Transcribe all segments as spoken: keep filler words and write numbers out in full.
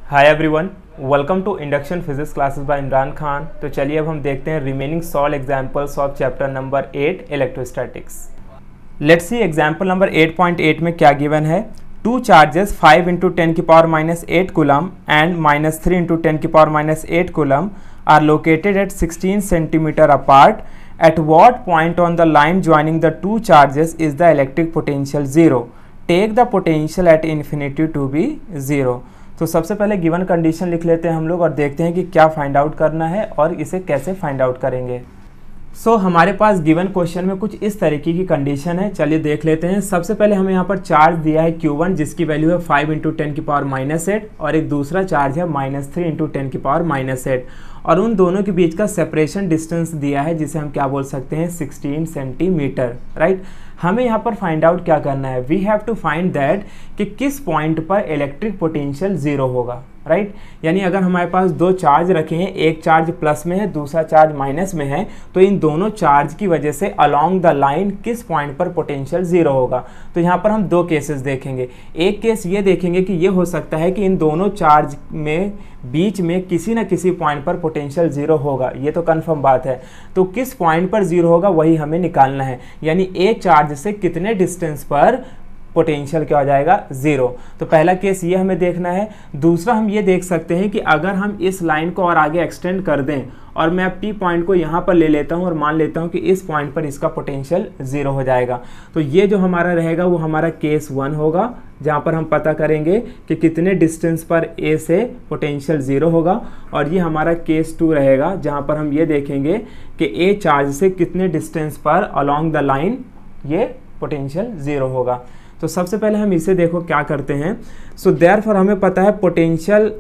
Hi everyone, welcome to induction physics classes by Imran Khan. तो चलिए अब हम देखते हैं remaining solve examples of chapter number eight electrostatics. Let's see example number eight point eight में क्या गिवन है। Two charges five into ten की power minus eight coulomb and minus three into ten की power minus eight coulomb are located at sixteen centimetre apart. At what point on the line joining the two charges is the electric potential zero? Take the potential at infinity to be zero. तो सबसे पहले given condition लिख लेते हैं हम लोग और देखते हैं कि क्या फाइंड आउट करना है और इसे कैसे फाइंड आउट करेंगे। सो so, हमारे पास गिवन क्वेश्चन में कुछ इस तरीके की कंडीशन है। चलिए देख लेते हैं। सबसे पहले हमें यहाँ पर चार्ज दिया है क्यू वन जिसकी वैल्यू है फाइव इंटू टेन की पावर माइनस एट और एक दूसरा चार्ज है माइनस थ्री इंटू टेन की पावर माइनस एट और उन दोनों के बीच का सेपरेशन डिस्टेंस दिया है जिसे हम क्या बोल सकते हैं सिक्सटीन सेंटीमीटर, राइट। हमें यहाँ पर फाइंड आउट क्या करना है, we have to find that कि किस पॉइंट पर इलेक्ट्रिक पोटेंशियल जीरो होगा, राइट। यानी अगर हमारे पास दो चार्ज रखे हैं, एक चार्ज प्लस में है दूसरा चार्ज माइनस में है, तो इन दोनों चार्ज की वजह से अलोंग द लाइन किस पॉइंट पर पोटेंशियल जीरो होगा। तो यहाँ पर हम दो केसेस देखेंगे। एक केस ये देखेंगे कि ये हो सकता है कि इन दोनों चार्ज में बीच में किसी न किसी पॉइंट पर पोटेंशियल जीरो होगा, ये तो कंफर्म बात है। तो किस पॉइंट पर जीरो होगा वही हमें निकालना है, यानी एक चार्ज से कितने डिस्टेंस पर पोटेंशियल क्या हो जाएगा जीरो। तो पहला केस ये हमें देखना है। दूसरा हम ये देख सकते हैं कि अगर हम इस लाइन को और आगे एक्सटेंड कर दें और मैं पी पॉइंट को यहाँ पर ले लेता हूँ और मान लेता हूँ कि इस पॉइंट पर इसका पोटेंशियल जीरो हो जाएगा, तो ये जो हमारा रहेगा वो हमारा केस वन होगा, जहाँ पर हम पता करेंगे कि कितने डिस्टेंस पर ए से पोटेंशियल जीरो होगा। और ये हमारा केस टू रहेगा जहाँ पर हम ये देखेंगे कि ए चार्ज से कितने डिस्टेंस पर अलोंग द लाइन ये पोटेंशियल जीरो होगा। तो सबसे पहले हम इसे देखो क्या करते हैं। सो देयरफॉर हमें पता है potential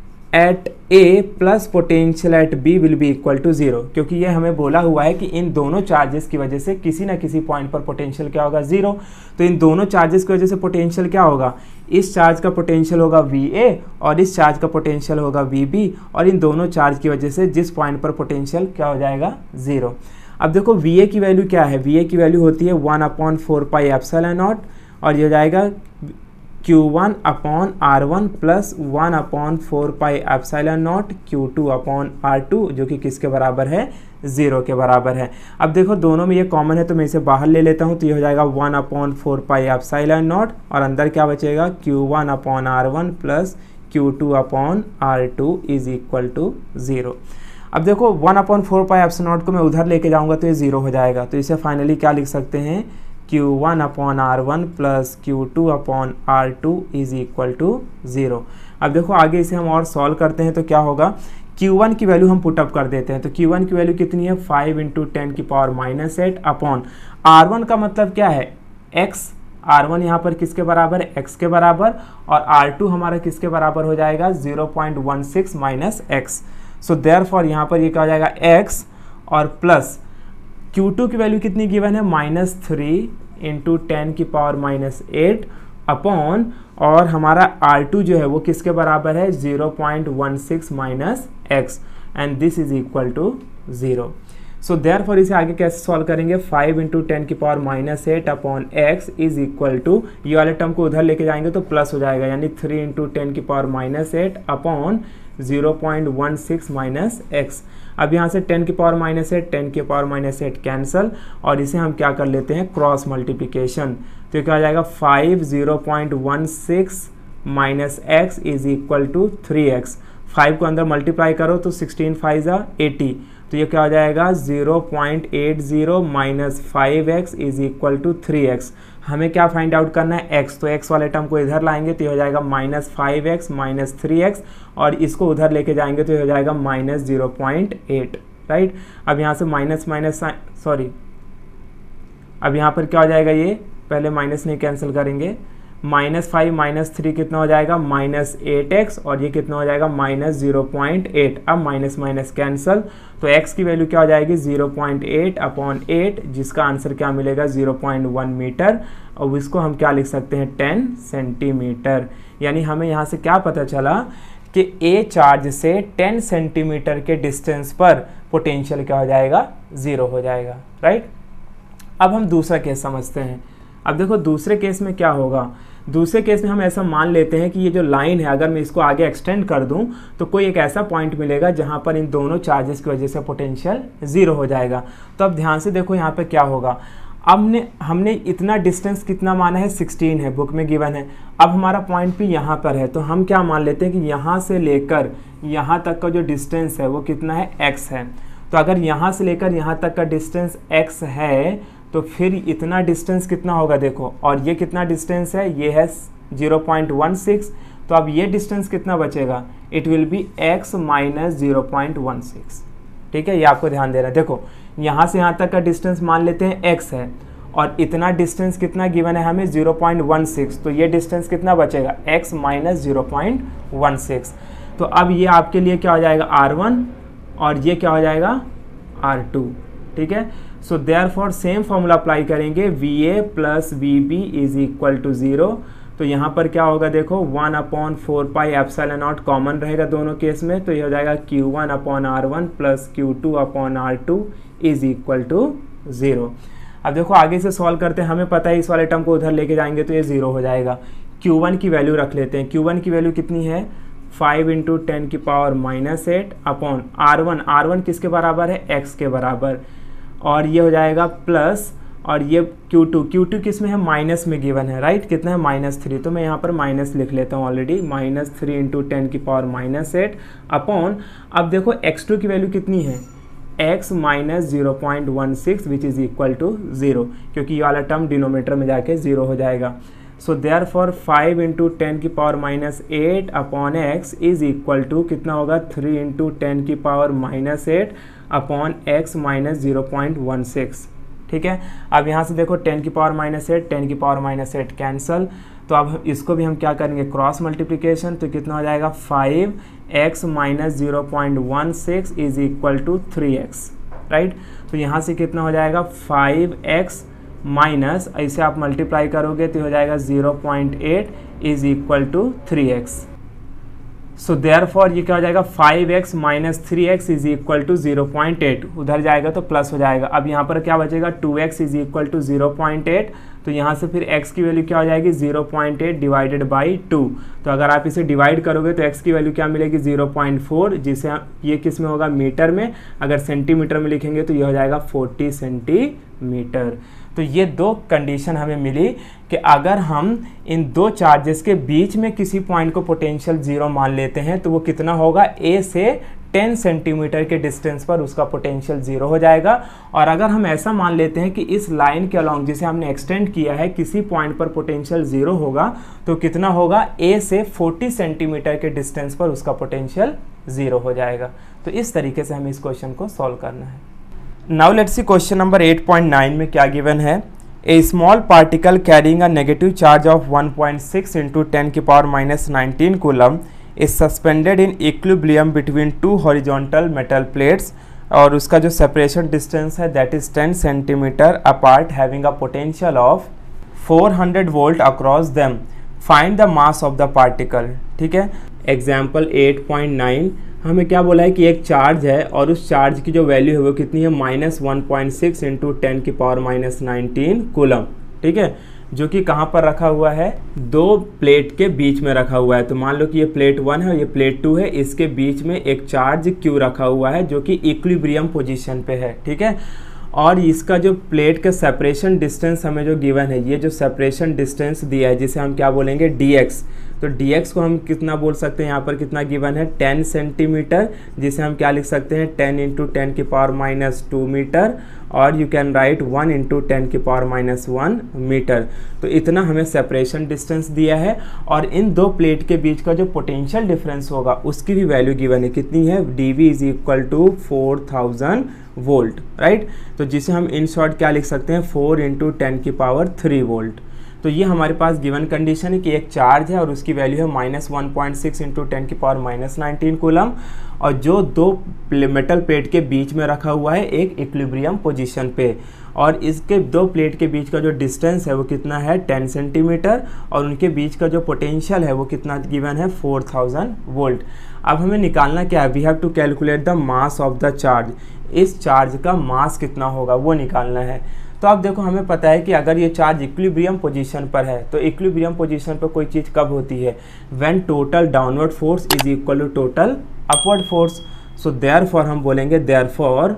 at A plus potential at B will be equal to zero, क्योंकि ये हमें बोला हुआ है कि इन दोनों चार्जेस की वजह से किसी ना किसी पॉइंट पर पोटेंशियल क्या होगा जीरो। तो इन दोनों चार्जेस की वजह से पोटेंशियल क्या होगा, इस चार्ज का पोटेंशियल होगा वी ए और इस चार्ज का पोटेंशियल होगा वी बी, और इन दोनों चार्ज की वजह से जिस पॉइंट पर पोटेंशियल क्या हो जाएगा जीरो। अब देखो वी ए की वैल्यू क्या है, वी ए की वैल्यू होती है one upon four pi epsilon naught और ये हो जाएगा Q one upon are one plus one upon four pi epsilon naught Q two upon R two, जो कि किसके बराबर है जीरो के बराबर है। अब देखो दोनों में ये कॉमन है तो मैं इसे बाहर ले लेता हूँ, तो ये हो जाएगा one upon four pi epsilon naught और अंदर क्या बचेगा Q one upon are one plus Q two upon R two is equal to zero. अब देखो one upon four pi epsilon naught को मैं उधर लेके जाऊँगा तो ये जीरो हो जाएगा, तो इसे फाइनली क्या लिख सकते हैं Q one upon are one plus Q two upon R two is equal to zero. अब देखो आगे इसे हम और सॉल्व करते हैं तो क्या होगा, क्यू वन की वैल्यू हम पुटअप कर देते हैं। तो क्यू वन की वैल्यू कितनी है फाइव इंटू टेन की power minus eight upon are one का मतलब क्या है एक्स, आर वन यहाँ पर किसके बराबर है एक्स के बराबर, और आर टू हमारा किसके बराबर हो जाएगा zero point one six minus X. So therefore यहाँ पर ये क्या हो जाएगा एक्स और प्लस क्यू टू की वैल्यू कितनी गिवन है माइनस थ्री इंटू टेन की पावर माइनस एट अपॉन, और हमारा आर टू जो है वो किसके बराबर है zero point one six minus X and this is equal to zero. So therefore इसे आगे कैसे सॉल्व करेंगे, फाइव इंटू टेन की power minus eight upon x is equal to, ये वाले टर्म को उधर लेके जाएंगे तो प्लस हो जाएगा, यानी थ्री इंटू टेन की power minus eight upon zero point one six minus X. अब यहाँ से टेन की पावर माइनस एट टेन की पावर माइनस एट कैंसल और इसे हम क्या कर लेते हैं क्रॉस मल्टीप्लिकेशन, तो क्या हो जाएगा five zero point one six minus X is equal to three X. Five को अंदर मल्टीप्लाई करो तो सिक्सटीन फाइव जा एटी, तो ये क्या हो जाएगा zero point eight zero minus five X is equal to three X. हमें क्या फाइंड आउट करना है x, तो x वाले टर्म को इधर लाएंगे तो ये हो जाएगा minus five x minus three X और इसको उधर लेके जाएंगे तो ये हो जाएगा minus zero point eight, right. अब यहाँ से माइनस माइनस सॉरी अब यहाँ पर क्या हो जाएगा, ये पहले माइनस नहीं कैंसिल करेंगे, माइनस फाइव माइनस थ्री कितना हो जाएगा माइनस एट एक्स और ये कितना हो जाएगा माइनस जीरो पॉइंट एट। अब माइनस माइनस कैंसल तो x की वैल्यू क्या हो जाएगी zero point eight upon eight, जिसका आंसर क्या मिलेगा जीरो पॉइंट वन मीटर, और इसको हम क्या लिख सकते हैं टेन सेंटीमीटर। यानी हमें यहाँ से क्या पता चला कि a चार्ज से टेन सेंटीमीटर के डिस्टेंस पर पोटेंशियल क्या हो जाएगा जीरो हो जाएगा, राइट। अब हम दूसरा केस समझते हैं। अब देखो दूसरे केस में क्या होगा, दूसरे केस में हम ऐसा मान लेते हैं कि ये जो लाइन है अगर मैं इसको आगे एक्सटेंड कर दूं तो कोई एक ऐसा पॉइंट मिलेगा जहां पर इन दोनों चार्जेस की वजह से पोटेंशियल ज़ीरो हो जाएगा। तो अब ध्यान से देखो यहाँ पे क्या होगा। अब ने हमने इतना डिस्टेंस कितना माना है, सिक्सटीन है, बुक में गिवन है। अब हमारा पॉइंट भी यहाँ पर है, तो हम क्या मान लेते हैं कि यहाँ से लेकर यहाँ तक का जो डिस्टेंस है वो कितना है, x है। तो अगर यहाँ से लेकर यहाँ तक का डिस्टेंस x है तो फिर इतना डिस्टेंस कितना होगा देखो, और ये कितना डिस्टेंस है, ये है ज़ीरो पॉइंट वन सिक्स। तो अब ये डिस्टेंस कितना बचेगा, it will be x minus zero point one six. ठीक है, ये आपको ध्यान देना। देखो यहाँ से यहाँ तक का डिस्टेंस मान लेते हैं x है और इतना डिस्टेंस कितना गिवन है हमें, ज़ीरो पॉइंट वन सिक्स। तो ये डिस्टेंस कितना बचेगा, x minus zero point one six. तो अब ये आपके लिए क्या हो जाएगा, आर वन, और ये क्या हो जाएगा, आर टू। ठीक है, सो देयरफॉर सेम फॉर्मूला अप्लाई करेंगे, V A plus V B is equal to zero. तो यहाँ पर क्या होगा देखो, one upon four pi epsilon naught common रहेगा दोनों केस में, तो ये हो जाएगा Q one upon are one plus Q two upon R two is equal to zero. अब देखो आगे से सॉल्व करते हैं, हमें पता है इस वाले टर्म को उधर लेके जाएंगे तो ये ज़ीरो हो जाएगा। क्यू वन की वैल्यू रख लेते हैं, क्यू वन की वैल्यू कितनी है, फाइव इंटू टेन की power minus eight upon are one, R one किसके बराबर है, एक्स के बराबर, और ये हो जाएगा प्लस, और ये क्यू टू, क्यू टू किस में है, माइनस में गिवन है, राइट, कितना है, माइनस थ्री। तो मैं यहाँ पर माइनस लिख लेता हूँ already, minus three into ten की पावर माइनस एट अपॉन, अब देखो एक्स टू की वैल्यू कितनी है, x minus zero point one six which is equal to zero, क्योंकि ये वाला टर्म डिनोमीटर में जाके ज़ीरो हो जाएगा। So therefore five into ten की power minus eight upon x is equal to कितना होगा, थ्री इंटू टेन की power minus eight upon x minus zero point one six. ठीक है, अब यहाँ से देखो टेन की पावर माइनस एट, टेन की पावर माइनस एट कैंसल, तो अब इसको भी हम क्या करेंगे, क्रॉस मल्टीप्लिकेशन, तो कितना हो जाएगा, five x minus zero point one six is equal to three x, right. तो यहाँ से कितना हो जाएगा, फाइव एक्स माइनस, ऐसे आप मल्टीप्लाई करोगे तो हो जाएगा zero point eight is equal to three x. So therefore ये क्या हो जाएगा, five x minus three x is equal to zero point eight, उधर जाएगा तो प्लस हो जाएगा। अब यहाँ पर क्या बचेगा, two x is equal to zero point eight, तो यहाँ से फिर x की वैल्यू क्या हो जाएगी, zero point eight divided by two. तो अगर आप इसे डिवाइड करोगे तो x की वैल्यू क्या मिलेगी, ज़ीरो पॉइंट फोर, जिसे ये किस में होगा, मीटर में, अगर सेंटीमीटर में लिखेंगे तो ये हो जाएगा फोर्टी सेंटीमीटर। तो ये दो कंडीशन हमें मिली कि अगर हम इन दो चार्जेस के बीच में किसी पॉइंट को पोटेंशियल ज़ीरो मान लेते हैं तो वो कितना होगा, a से टेन सेंटीमीटर के डिस्टेंस पर उसका पोटेंशियल ज़ीरो हो जाएगा। और अगर हम ऐसा मान लेते हैं कि इस लाइन के अलॉन्ग जिसे हमने एक्सटेंड किया है किसी पॉइंट पर पोटेंशियल ज़ीरो होगा तो कितना होगा, a से फोर्टी सेंटीमीटर के डिस्टेंस पर उसका पोटेंशियल ज़ीरो हो जाएगा। तो इस तरीके से हमें इस क्वेश्चन को सॉल्व करना है। Now let's see question number eight point nine में क्या गिवन है, a small particle carrying a negative charge of one point six into ten की power minus nineteen coulomb is suspended in equilibrium between two horizontal metal plates, और उसका जो separation distance है that is ten centimetre apart, having a potential of four hundred volt across them, find the mass of the particle. ठीक है, example eight point nine हमें क्या बोला है कि एक चार्ज है और उस चार्ज की जो वैल्यू है वो कितनी है, minus one point six into ten की पावर माइनस नाइनटीन कूलम। ठीक है, जो कि कहाँ पर रखा हुआ है, दो प्लेट के बीच में रखा हुआ है। तो मान लो कि ये प्लेट वन है और ये प्लेट टू है, इसके बीच में एक चार्ज क्यू रखा हुआ है जो कि इक्विलिब्रियम पोजीशन पे है। ठीक है, और इसका जो प्लेट का सेपरेशन डिस्टेंस हमें जो गिवन है, ये जो सेपरेशन डिस्टेंस दिया है जिसे हम क्या बोलेंगे, dx, तो dx को हम कितना बोल सकते हैं, यहाँ पर कितना गिवन है, टेन सेंटीमीटर, जिसे हम क्या लिख सकते हैं, टेन इंटू टेन की पावर माइनस टू मीटर, और you can write one into ten की पावर माइनस वन मीटर। तो इतना हमें सेपरेशन डिस्टेंस दिया है, और इन दो प्लेट के बीच का जो पोटेंशियल डिफरेंस होगा उसकी भी वैल्यू गिवन है, कितनी है, d v is equal to four thousand volt, right. तो जिसे हम इन शॉर्ट क्या लिख सकते हैं, फोर इंटू टेन की पावर थ्री वोल्ट। तो ये हमारे पास गिवन कंडीशन है कि एक चार्ज है और उसकी वैल्यू है minus one point six into ten की पावर माइनस नाइनटीन कूलम, और जो दो मेटल प्लेट के बीच में रखा हुआ है एक इक्विलिब्रियम पोजीशन पे, और इसके दो प्लेट के बीच का जो डिस्टेंस है वो कितना है, टेन सेंटीमीटर, और उनके बीच का जो पोटेंशियल है वो कितना गिवन है, फोर थाउजेंड वोल्ट। अब हमें निकालना क्या है, we have to calculate the mass of the charge, इस चार्ज का मास कितना होगा वो निकालना है। तो तो आप देखो हमें पता है कि अगर ये चार्ज इक्विलिब्रियम पोजीशन पर है तो इक्विलिब्रियम पोजीशन पर कोई चीज़ कब होती है, when total downward force is equal to total upward force. So therefore हम बोलेंगे therefore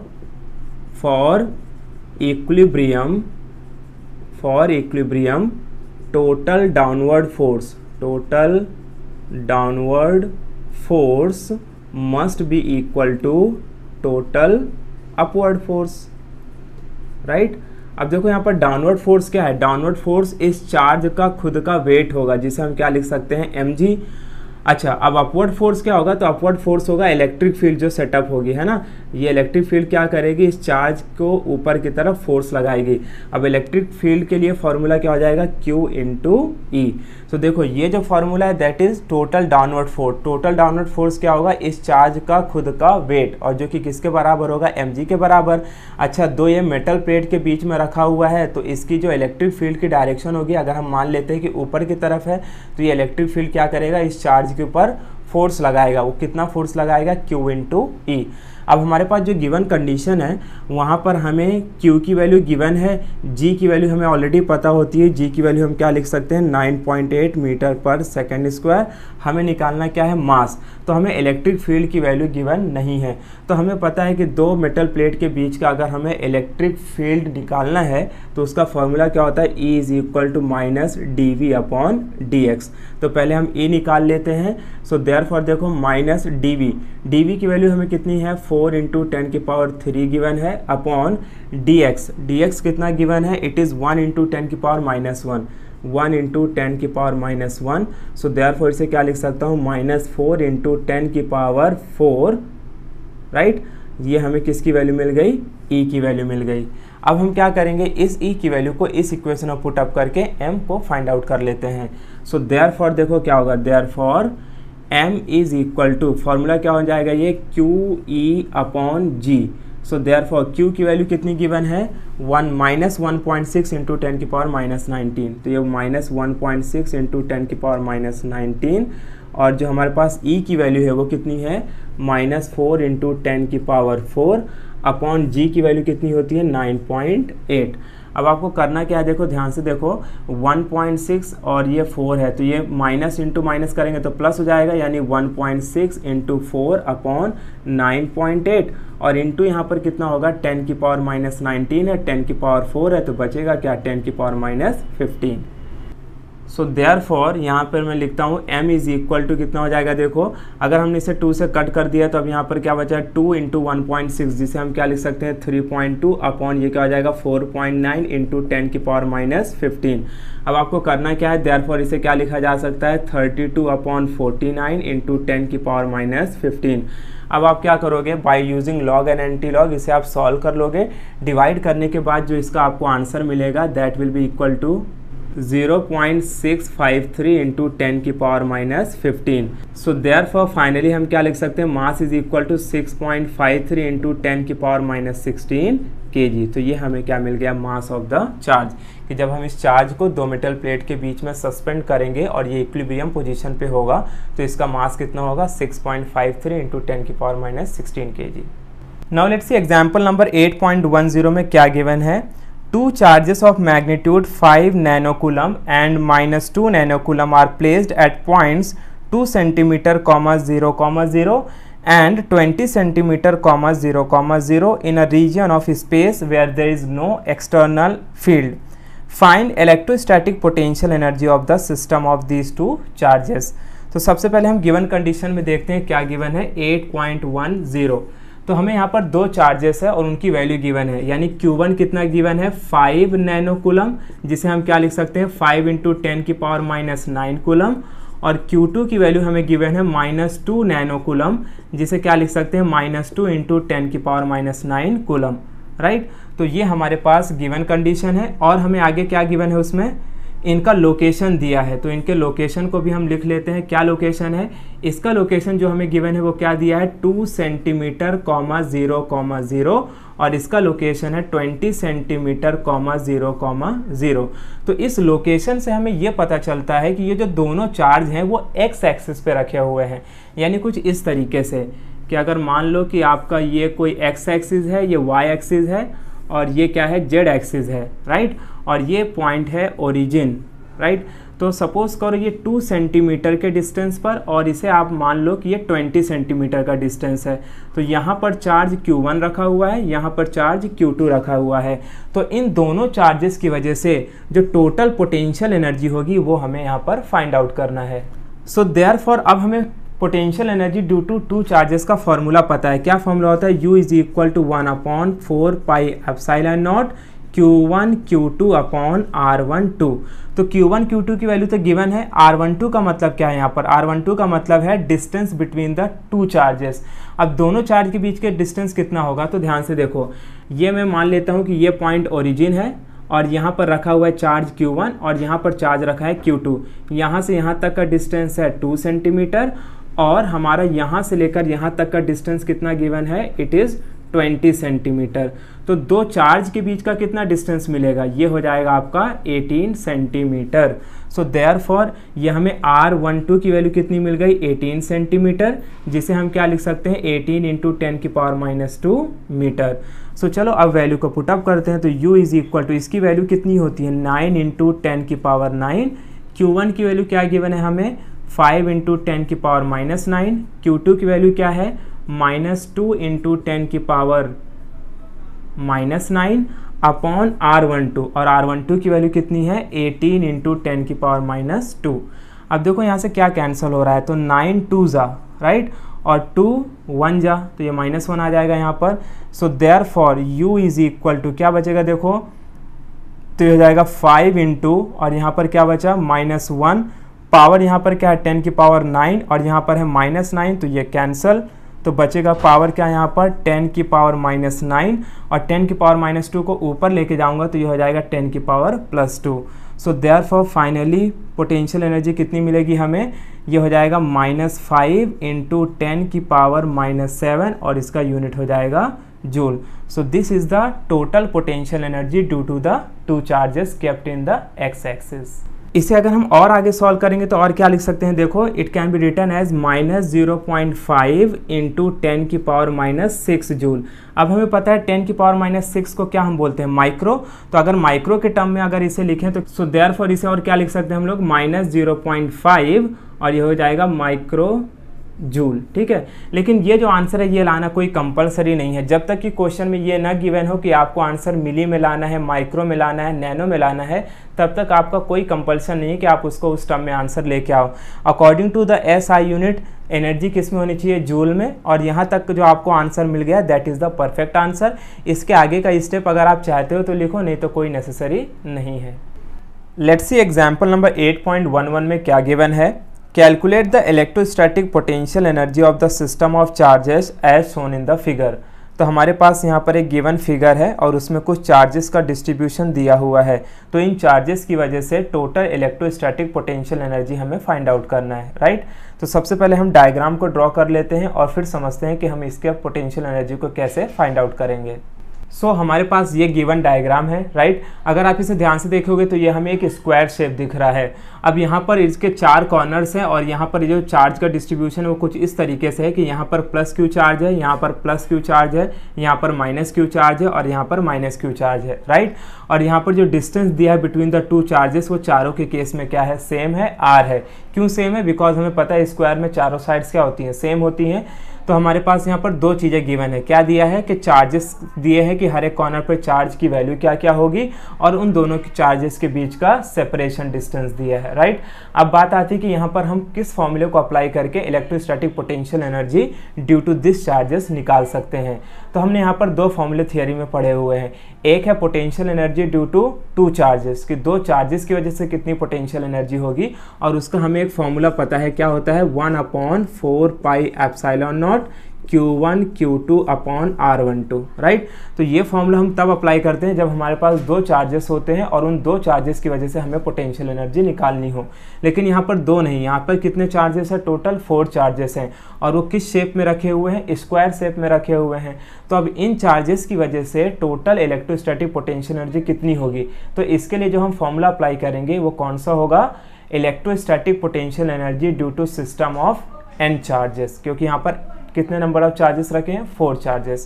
for equilibrium for equilibrium total downward force total downward force must be equal to total upward force, right. अब देखो यहाँ पर downward force क्या है, downward force इस charge का खुद का वेट होगा जिसे हम क्या लिख सकते हैं, एम जी। अच्छा, अब अपवर्ड फोर्स क्या होगा, तो अपवर्ड फोर्स होगा इलेक्ट्रिक फील्ड जो सेटअप होगी, है ना। ये इलेक्ट्रिक फील्ड क्या करेगी, इस चार्ज को ऊपर की तरफ फोर्स लगाएगी। अब इलेक्ट्रिक फील्ड के लिए फॉर्मूला क्या हो जाएगा, Q इंटू ई। तो देखो ये जो फॉर्मूला है that is total downward force. Total downward force क्या होगा, इस चार्ज का खुद का वेट, और जो कि किसके बराबर होगा, mg के बराबर। अच्छा, दो ये मेटल प्लेट के बीच में रखा हुआ है तो इसकी जो इलेक्ट्रिक फील्ड की डायरेक्शन होगी, अगर हम मान लेते हैं कि ऊपर की तरफ है तो ये इलेक्ट्रिक फील्ड क्या करेगा, इस चार्ज के ऊपर फोर्स लगाएगा। वो कितना फोर्स लगाएगा, Q इंटू ई। अब हमारे पास जो गिवन कंडीशन है वहाँ पर हमें Q की वैल्यू गिवन है, G की वैल्यू हमें ऑलरेडी पता होती है। G की वैल्यू हम क्या लिख सकते हैं, नाइन पॉइंट एट मीटर पर सेकेंड स्क्वायर। हमें निकालना क्या है, मास। तो हमें इलेक्ट्रिक फील्ड की वैल्यू गिवन नहीं है। तो हमें पता है कि दो मेटल प्लेट के बीच का अगर हमें इलेक्ट्रिक फील्ड निकालना है तो उसका फॉर्मूला क्या होता है, E is equal to minus D v upon d x. तो पहले हम E निकाल लेते हैं। सो देयरफॉर देखो minus D v, d v की वैल्यू हमें कितनी है, फोर इंटू टेन की पावर थ्री गिवन है, upon d x. D x कितना गिवन है, it is one into ten की power minus one, one into ten की power minus one. So therefore इसे क्या लिख सकता हूँ, माइनस फोर इंटू टेन की पावर फोर, राइट। ये हमें किसकी वैल्यू मिल गई, E की वैल्यू मिल गई। अब हम क्या करेंगे, इस E की वैल्यू को इस इक्वेशन में पुट अप करके M को फाइंड आउट कर लेते हैं। सो देयरफॉर देखो क्या होगा, therefore M is equal to, formula क्या हो जाएगा ये, Q E upon G। So therefore Q की वैल्यू कितनी गिवन है, one minus one point six into ten की पावर माइनस नाइनटीन। तो ये minus one point six into ten की पावर माइनस नाइनटीन, और जो हमारे पास E की वैल्यू है वो कितनी है, माइनस फोर इंटू टेन की पावर फोर, अपॉन G की वैल्यू कितनी होती है, नाइन पॉइंट एट। अब आपको करना क्या है, देखो ध्यान से देखो, वन पॉइंट सिक्स और ये फोर है तो ये माइनस इंटू माइनस करेंगे तो प्लस हो जाएगा, यानी one point six into four upon nine point eight, और इंटू यहाँ पर कितना होगा, टेन की पावर माइनस नाइनटीन है, टेन की पावर फोर है तो बचेगा क्या, टेन की power minus fifteen. So therefore यहाँ पर मैं लिखता हूँ m इज इक्वल टू कितना हो जाएगा, देखो अगर हमने इसे टू से कट कर दिया तो अब यहाँ पर क्या बचा, two into one point six, जिसे हम क्या लिख सकते हैं, थ्री पॉइंट टू, अपॉन ये क्या हो जाएगा, four point nine into ten की पावर माइनस फिफ्टीन। अब आपको करना क्या है, देयरफॉर इसे क्या लिखा जा सकता है, thirty two upon forty nine into ten की पावर माइनस फिफ्टीन। अब आप क्या करोगे, by using log and anti log इसे आप सॉल्व कर लोगे। डिवाइड करने के बाद जो इसका आपको आंसर मिलेगा that will be equal to zero point six five three into ten की power minus fifteen. So therefore finally हम क्या लिख सकते हैं, mass is equal to six point five three into ten की power minus sixteen k g. तो ये हमें क्या मिल गया, मास ऑफ द चार्ज, कि जब हम इस चार्ज को दो मेटल प्लेट के बीच में सस्पेंड करेंगे और ये इक्विलिब्रियम पोजीशन पे होगा तो इसका मास कितना होगा, six point five three into ten की power minus sixteen k g. Now let's see example number eight point one zero में क्या गिवन है, two charges of magnitude five nanocoulomb and minus two nanocoulomb are placed at points two centimeter comma zero comma zero and twenty centimeter comma zero comma zero in a region of space where there is no external field. Find electrostatic potential energy of the system of these two charges. तो सबसे पहले हम given condition में देखते हैं क्या given है, eight point one zero. तो हमें यहाँ पर दो चार्जेस है और उनकी वैल्यू गिवन है, यानी क्यू वन कितना गिवन है, फाइव नैनो कूलम, जिसे हम क्या लिख सकते हैं, फाइव इंटू टेन की पावर माइनस नाइन कूलम, और क्यू टू की वैल्यू हमें गिवन है माइनस टू नैनो कूलम, जिसे क्या लिख सकते हैं, माइनस टू इंटू टेन की power minus nine coulomb, right. तो ये हमारे पास गिवन कंडीशन है, और हमें आगे क्या गिवन है, उसमें इनका लोकेशन दिया है, तो इनके लोकेशन को भी हम लिख लेते हैं। क्या लोकेशन है, इसका लोकेशन जो हमें गिवन है वो क्या दिया है, two centimetre comma zero comma zero, और इसका लोकेशन है twenty centimetre comma zero comma zero. तो इस लोकेशन से हमें ये पता चलता है कि ये जो दोनों चार्ज हैं वो एक्स एक्सिस पे रखे हुए हैं, यानी कुछ इस तरीके से कि अगर मान लो कि आपका ये कोई एक्स एक्सिस है, ये वाई एक्सिस है, और ये क्या है, जेड एक्सिस है, राइट, और ये पॉइंट है ओरिजिन, राइट। तो सपोज करो ये टू सेंटीमीटर के डिस्टेंस पर और इसे आप मान लो कि ये ट्वेंटी सेंटीमीटर का डिस्टेंस है। तो यहाँ पर चार्ज क्यू वन रखा हुआ है, यहाँ पर चार्ज क्यू टू रखा हुआ है। तो इन दोनों चार्जेस की वजह से जो टोटल पोटेंशियल एनर्जी होगी वो हमें यहाँ पर फाइंड आउट करना है। सो देयरफॉर अब हमें potential energy due to two charges का फॉर्मूला पता है। क्या फॉर्मूला होता है, U is equal to one upon four pi epsilon naught Q one Q two upon are one two. तो क्यू वन क्यू टू की वैल्यू तो given है, आर वन टू का मतलब क्या है, यहाँ पर आर वन टू का मतलब है distance between the two charges. अब दोनों चार्ज के बीच के डिस्टेंस कितना होगा, तो ध्यान से देखो, ये मैं मान लेता हूँ कि ये पॉइंट ओरिजिन है और यहाँ पर रखा हुआ है चार्ज क्यू वन और यहाँ पर चार्ज रखा है क्यू टू। यहाँ से यहाँ तक का डिस्टेंस है टू सेंटीमीटर और हमारा यहाँ से लेकर यहाँ तक का डिस्टेंस कितना गिवन है, इट इज़ ट्वेंटी सेंटीमीटर। तो दो चार्ज के बीच का कितना डिस्टेंस मिलेगा, ये हो जाएगा आपका एटीन सेंटीमीटर। सो देयरफॉर ये हमें आर वन टू की वैल्यू कितनी मिल गई, एटीन सेंटीमीटर, जिसे हम क्या लिख सकते हैं, एटीन इंटू टेन की power minus two metre. So चलो अब वैल्यू को पुटअप करते हैं। तो u इज इक्वल टू, इसकी वैल्यू कितनी होती है, नाइन इंटू टेन की पावर नाइन। क्यू वन की वैल्यू क्या गिवन है हमें, फाइव इंटू टेन की power minus nine. Q two की वैल्यू क्या है, माइनस टू इंटू टेन की power minus nine upon are one two, और आर वन टू की वैल्यू कितनी है, एटीन इंटू टेन की पावर माइनस टू। अब देखो यहाँ से क्या कैंसिल हो रहा है, तो नाइन टू जा, राइट, और टू वन जा, तो ये माइनस वन आ जाएगा यहाँ पर। So therefore U is equal to क्या बचेगा, देखो तो ये हो जाएगा फाइव इंटू और यहाँ पर क्या बचा, माइनस वन, पावर यहाँ पर क्या है टेन की पावर नाइन और यहाँ पर है माइनस नाइन, तो ये कैंसल। तो बचेगा पावर क्या यहाँ पर, टेन की पावर माइनस नाइन, और टेन की पावर माइनस टू को ऊपर लेके जाऊंगा तो ये हो जाएगा टेन की power plus two. So therefore finally potential energy कितनी मिलेगी हमें, ये हो जाएगा माइनस फाइव इंटू टेन की पावर माइनस सेवन और इसका यूनिट हो जाएगा joule. So this is the total potential energy due to the two charges kept in the x axis. इसे अगर हम और आगे सॉल्व करेंगे तो और क्या लिख सकते हैं, देखो it can be written as minus zero point five into ten की पावर माइनस सिक्स जूल। अब हमें पता है टेन की पावर माइनस सिक्स को क्या हम बोलते हैं, माइक्रो। तो अगर माइक्रो के टर्म में अगर इसे लिखें तो सो देयरफॉर इसे और क्या लिख सकते हैं हम लोग, माइनस जीरो पॉइंट फाइव और ये हो जाएगा माइक्रो जूल, ठीक है। लेकिन ये जो आंसर है ये लाना कोई कंपलसरी नहीं है, जब तक कि क्वेश्चन में ये ना गिवन हो कि आपको आंसर मिली में लाना है, माइक्रो में लाना है, नैनो में लाना है, तब तक आपका कोई कंपल्सन नहीं है कि आप उसको उस टर्म में आंसर लेके आओ। According to the S I unit energy किस में होनी चाहिए, जूल में, और यहाँ तक जो आपको आंसर मिल गया that is the perfect answer. इसके आगे का स्टेप अगर आप चाहते हो तो लिखो, नहीं तो कोई नेसेसरी नहीं है। Let's see example number eight point one one में क्या गिवन है, calculate the electrostatic potential energy of the system of charges as shown in the figure. तो हमारे पास यहाँ पर एक गिवन फिगर है और उसमें कुछ चार्जेस का डिस्ट्रीब्यूशन दिया हुआ है। तो इन चार्जेस की वजह से टोटल इलेक्ट्रोस्टैटिक पोटेंशियल एनर्जी हमें फाइंड आउट करना है, राइट। तो सबसे पहले हम डायग्राम को ड्रॉ कर लेते हैं और फिर समझते हैं कि हम इसके पोटेंशियल एनर्जी को कैसे फाइंड आउट करेंगे। सो so, हमारे पास ये गिवन डायग्राम है, राइट। अगर आप इसे ध्यान से देखोगे तो ये हमें एक स्क्वायर शेप दिख रहा है। अब यहाँ पर इसके चार कॉर्नर्स हैं और यहाँ पर जो चार्ज का डिस्ट्रीब्यूशन है वो कुछ इस तरीके से है कि यहाँ पर प्लस क्यू चार्ज है, यहाँ पर प्लस क्यू चार्ज है, यहाँ पर माइनस क्यू चार्ज है और यहाँ पर माइनस क्यू चार्ज है, राइट। और यहाँ पर जो डिस्टेंस दिया है बिटवीन द टू चार्जेस वो चारों के केस में क्या है, सेम है, आर है। क्यों सेम है, बिकॉज हमें पता है स्क्वायर में चारों साइड्स क्या होती हैं, सेम होती हैं। तो हमारे पास यहाँ पर दो चीज़ें गिवन है, क्या दिया है कि चार्जेस दिए हैं कि हर एक कॉर्नर पर चार्ज की वैल्यू क्या क्या होगी और उन दोनों की चार्जेस के बीच का सेपरेशन डिस्टेंस दिया है, राइट। अब बात आती है कि यहाँ पर हम किस फॉर्मूले को अप्लाई करके electrostatic potential energy due to this charges निकाल सकते हैं। तो हमने यहाँ पर दो फॉर्मूले थियरी में पढ़े हुए हैं। एक है potential energy due to two charges, कि दो चार्जेस की वजह से कितनी पोटेंशियल एनर्जी होगी, और उसका हमें एक फॉर्मूला पता है, क्या होता है, one upon four pi epsilon naught Q one Q two upon are one two, right. तो ये फॉर्मूला हम तब अप्लाई करते हैं जब हमारे पास दो चार्जेस होते हैं और उन दो चार्जेस की वजह से हमें पोटेंशियल एनर्जी निकालनी हो। लेकिन यहाँ पर दो नहीं, यहाँ पर कितने चार्जेस हैं, टोटल फोर चार्जेस हैं, और वो किस शेप में रखे हुए हैं, स्क्वायर शेप में रखे हुए हैं। तो अब इन चार्जेस की वजह से टोटल इलेक्ट्रोस्टैटिक पोटेंशियल एनर्जी कितनी होगी, तो इसके लिए जो हम फॉर्मूला अप्लाई करेंगे वो कौन सा होगा, electrostatic potential energy due to system of N charges, क्योंकि यहाँ पर कितने नंबर ऑफ चार्जेस रखे हैं, फोर चार्जेस।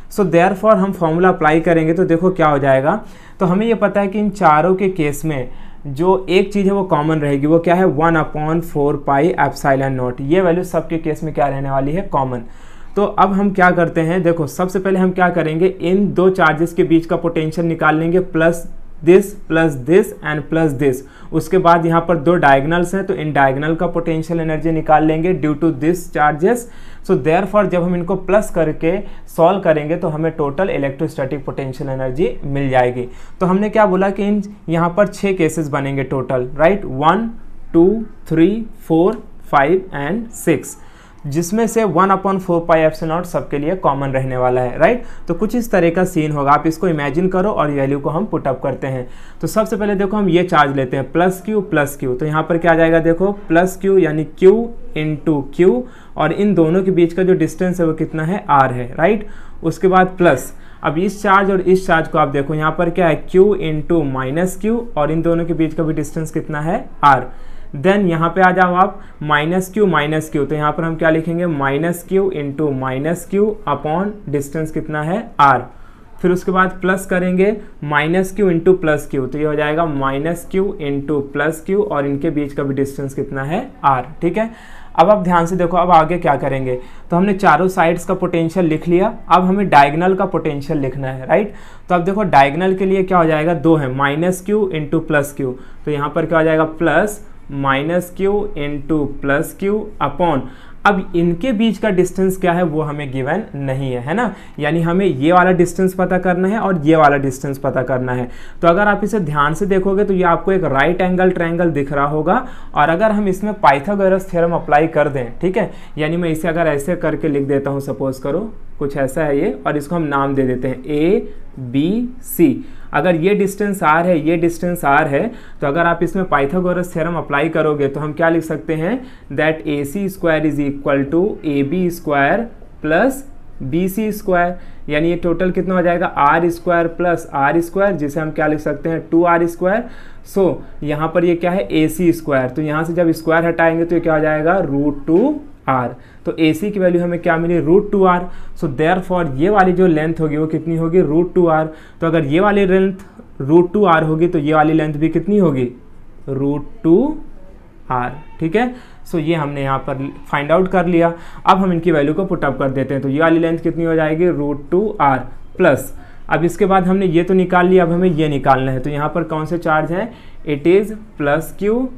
सो देयरफॉर हम फॉर्मूला अप्लाई करेंगे तो देखो क्या हो जाएगा। तो हमें ये पता है कि इन चारों के केस में जो एक चीज़ है वो कॉमन रहेगी, वो क्या है, one upon four pi epsilon naught. ये वैल्यू सबके केस में क्या रहने वाली है, कॉमन। तो अब हम क्या करते हैं, देखो सबसे पहले हम क्या करेंगे, इन दो चार्जेस के बीच का पोटेंशियल निकाल लेंगे, plus this plus this and plus this. उसके बाद यहाँ पर दो डायगनल्स हैं तो इन डायगनल का पोटेंशियल एनर्जी निकाल लेंगे due to this charges. So therefore जब हम इनको प्लस करके सॉल्व करेंगे तो हमें टोटल इलेक्ट्रोस्टैटिक पोटेंशियल एनर्जी मिल जाएगी। तो हमने क्या बोला कि इन यहाँ पर छः केसेस बनेंगे total, right, one two three four five and six, जिसमें से one upon four pi epsilon naught सबके लिए कॉमन रहने वाला है, राइट। तो कुछ इस तरह का सीन होगा, आप इसको इमेजिन करो और वैल्यू को हम पुट अप करते हैं। तो सबसे पहले देखो हम ये चार्ज लेते हैं, प्लस क्यू प्लस क्यू, तो यहाँ पर क्या आ जाएगा, देखो प्लस क्यू यानी क्यू इंटू क्यू, और इन दोनों के बीच का जो डिस्टेंस है वो कितना है, आर है, राइट। उसके बाद प्लस, अब इस चार्ज और इस चार्ज को आप देखो यहाँ पर क्या है, क्यू इंटू माइनस क्यू, और इन दोनों के बीच का भी डिस्टेंस कितना है, आर। देन यहाँ पे आ जाओ आप, माइनस क्यू माइनस क्यू, तो यहाँ पर हम क्या लिखेंगे, minus Q into minus Q upon distance कितना है, आर। फिर उसके बाद प्लस करेंगे minus Q into plus Q, तो ये हो जाएगा minus Q into plus Q, और इनके बीच का भी डिस्टेंस कितना है, आर, ठीक है। अब आप ध्यान से देखो, अब आगे क्या करेंगे, तो हमने चारों साइड्स का पोटेंशियल लिख लिया, अब हमें डायगनल का पोटेंशियल लिखना है, राइट। तो अब देखो डायगनल के लिए क्या हो जाएगा, दो है, minus Q into plus Q, तो यहाँ पर क्या हो जाएगा, plus minus Q into plus Q upon, अब इनके बीच का डिस्टेंस क्या है वो हमें गिवन नहीं है, है ना, यानी हमें ये वाला डिस्टेंस पता करना है और ये वाला डिस्टेंस पता करना है। तो अगर आप इसे ध्यान से देखोगे तो ये आपको एक राइट एंगल ट्रायंगल दिख रहा होगा, और अगर हम इसमें पाइथागोरस थ्योरम अप्लाई कर दें, ठीक है, यानी मैं इसे अगर ऐसे करके लिख देता हूँ, सपोज करो कुछ ऐसा है ये, और इसको हम नाम दे देते हैं ए बी सी। अगर ये डिस्टेंस आर है, ये डिस्टेंस आर है, तो अगर आप इसमें पाइथागोरस थ्योरम अप्लाई करोगे तो हम क्या लिख सकते हैं, that A C square is equal to A B square plus B C square, यानी ये टोटल कितना हो जाएगा, R square plus R square, जिसे हम क्या लिख सकते हैं, टू आर स्क्वायर। सो यहाँ पर ये क्या है, ए सी स्क्वायर, तो यहाँ से जब स्क्वायर हटाएंगे तो ये क्या हो जाएगा, रूट टू आर। तो ए सी की वैल्यू हमें क्या मिली, root two R. So therefore ये वाली जो लेंथ होगी वो कितनी होगी, रूट टू आर। तो अगर ये वाली लेंथ रूट टू आर होगी तो ये वाली लेंथ भी कितनी होगी, रूट टू आर, ठीक है। सो ये हमने यहाँ पर फाइंड आउट कर लिया। अब हम इनकी वैल्यू को पुट अप कर देते हैं, तो ये वाली लेंथ कितनी हो जाएगी, रूट टू आर प्लस, अब इसके बाद हमने ये तो निकाल लिया, अब हमें ये निकालना है। तो यहाँ पर कौन से चार्ज हैं, it is plus Q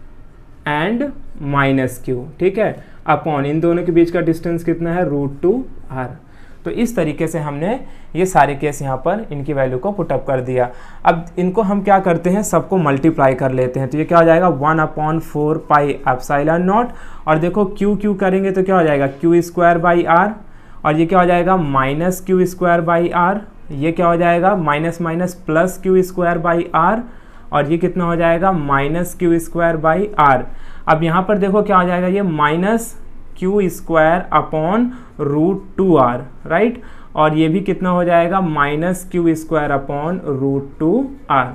and minus Q, ठीक है, अपॉन इन दोनों के बीच का डिस्टेंस कितना है, रूट टू आर। तो इस तरीके से हमने ये सारे केस यहाँ पर इनकी वैल्यू को पुटअप कर दिया। अब इनको हम क्या करते हैं, सबको मल्टीप्लाई कर लेते हैं, तो ये क्या हो जाएगा, one upon four pi epsilon naught, और देखो क्यू क्यू करेंगे तो क्या हो जाएगा, क्यू स्क्वायर बाई आर, और ये क्या हो जाएगा, minus Q square by R, ये क्या हो जाएगा, minus minus plus Q square by R, और ये कितना हो जाएगा, minus Q square by R. अब यहाँ पर देखो क्या हो जाएगा, ये minus Q square upon root two R, right, और ये भी कितना हो जाएगा, minus Q square upon root two R.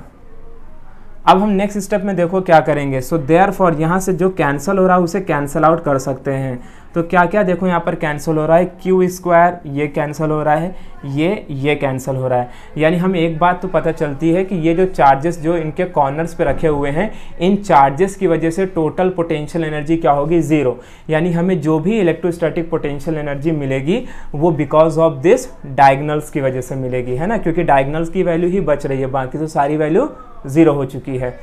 अब हम नेक्स्ट स्टेप में देखो क्या करेंगे। सो देयरफॉर यहाँ से जो कैंसिल हो रहा है उसे कैंसिल आउट कर सकते हैं। तो क्या क्या देखो यहाँ पर कैंसिल हो रहा है, क्यू स्क्वायर ये कैंसिल हो रहा है, ये ये कैंसिल हो रहा है। यानी हमें एक बात तो पता चलती है कि ये जो चार्जेस जो इनके कॉर्नर्स पे रखे हुए हैं, इन चार्जेस की वजह से टोटल पोटेंशियल एनर्जी क्या होगी, ज़ीरो। यानी हमें जो भी इलेक्ट्रोस्टैटिक पोटेंशियल एनर्जी मिलेगी वो बिकॉज ऑफ दिस डायगनल्स की वजह से मिलेगी, है ना, क्योंकि डायगनल्स की वैल्यू ही बच रही है, बाकी तो सारी वैल्यू ज़ीरो हो चुकी है।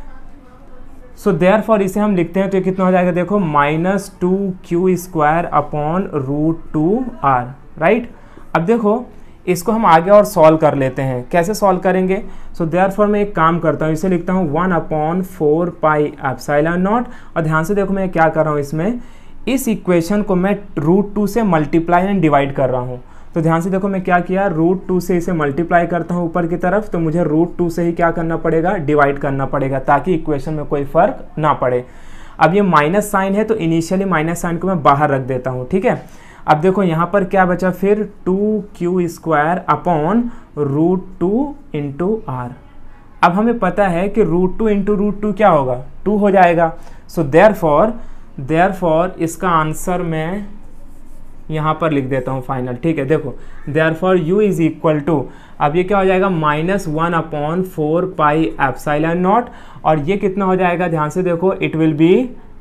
सो देयरफॉर इसे हम लिखते हैं तो ये कितना हो जाएगा, देखो minus two Q square upon root two R, right. अब देखो इसको हम आगे और सॉल्व कर लेते हैं, कैसे सॉल्व करेंगे। सो देयरफॉर मैं एक काम करता हूँ, इसे लिखता हूँ one upon four pi epsilon naught, और ध्यान से देखो मैं क्या कर रहा हूँ, इसमें इस इक्वेशन को मैं रूट टू से मल्टीप्लाई एंड डिवाइड कर रहा हूँ। तो ध्यान से देखो मैं क्या किया, रूट टू से इसे मल्टीप्लाई करता हूँ ऊपर की तरफ, तो मुझे रूट टू से ही क्या करना पड़ेगा, डिवाइड करना पड़ेगा, ताकि इक्वेशन में कोई फर्क ना पड़े। अब ये माइनस साइन है तो इनिशियली माइनस साइन को मैं बाहर रख देता हूँ, ठीक है। अब देखो यहाँ पर क्या बचा फिर, two Q square upon root two into R. अब हमें पता है कि root two into root two क्या होगा, टू हो जाएगा। सो देयरफॉर देयरफॉर इसका आंसर मैं यहाँ पर लिख देता हूँ फाइनल, ठीक है। देखो therefore U is equal to, अब ये क्या हो जाएगा minus one upon four pi epsilon naught, और ये कितना हो जाएगा ध्यान से देखो, it will be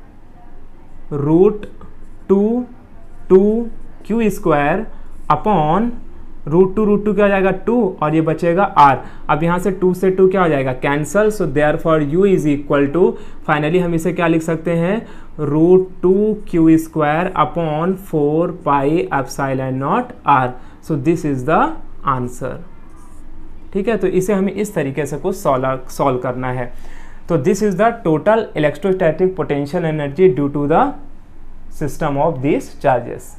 root two two Q square upon root two root two क्या हो जाएगा टू, और ये बचेगा आर। अब यहाँ से टू से टू क्या हो जाएगा cancel, so therefore U is equal to, finally हम इसे क्या लिख सकते हैं root two Q square upon four pi epsilon naught R. So this is the answer, ठीक है। तो इसे हमें इस तरीके से कुछ सॉल्व सॉल्व करना है। तो this is the total electrostatic potential energy due to the system of this charges.